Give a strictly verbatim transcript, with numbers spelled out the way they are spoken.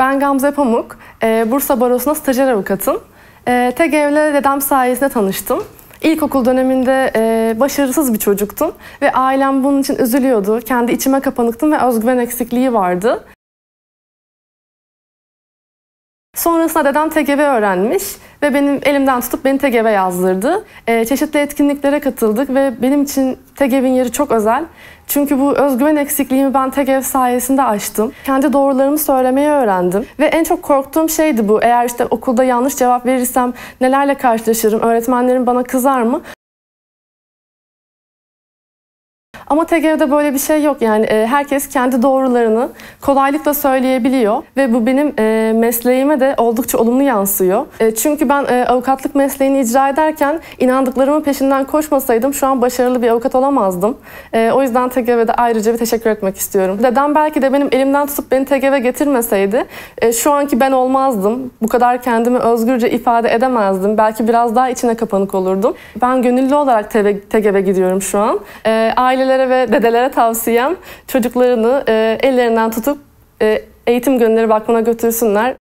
Ben Gamze Pamuk, e, Bursa Barosu'nda stajyer avukatım. E, T G V ile dedem sayesinde tanıştım. İlkokul döneminde e, başarısız bir çocuktum ve ailem bunun için üzülüyordu. Kendi içime kapanıktım ve özgüven eksikliği vardı. Sonrasında dedem T G V öğrenmiş ve benim elimden tutup beni T G V yazdırdı. E, çeşitli etkinliklere katıldık ve benim için T G V'nin yeri çok özel. Çünkü bu özgüven eksikliğimi ben T G V sayesinde aştım. Kendi doğrularımı söylemeyi öğrendim. Ve en çok korktuğum şeydi bu. Eğer işte okulda yanlış cevap verirsem nelerle karşılaşırım? Öğretmenlerim bana kızar mı? Ama T G V'de böyle bir şey yok. Yani e, herkes kendi doğrularını kolaylıkla söyleyebiliyor ve bu benim e, mesleğime de oldukça olumlu yansıyor. E, çünkü ben e, avukatlık mesleğini icra ederken inandıklarımın peşinden koşmasaydım şu an başarılı bir avukat olamazdım. E, o yüzden T G V'de ayrıca bir teşekkür etmek istiyorum. Dedem belki de benim elimden tutup beni T G V getirmeseydi e, şu anki ben olmazdım. Bu kadar kendimi özgürce ifade edemezdim. Belki biraz daha içine kapanık olurdum. Ben gönüllü olarak T G V gidiyorum şu an. E, ailelere ve dedelere tavsiyem çocuklarını e, ellerinden tutup e, eğitim gönülleri vakfına götürsünler.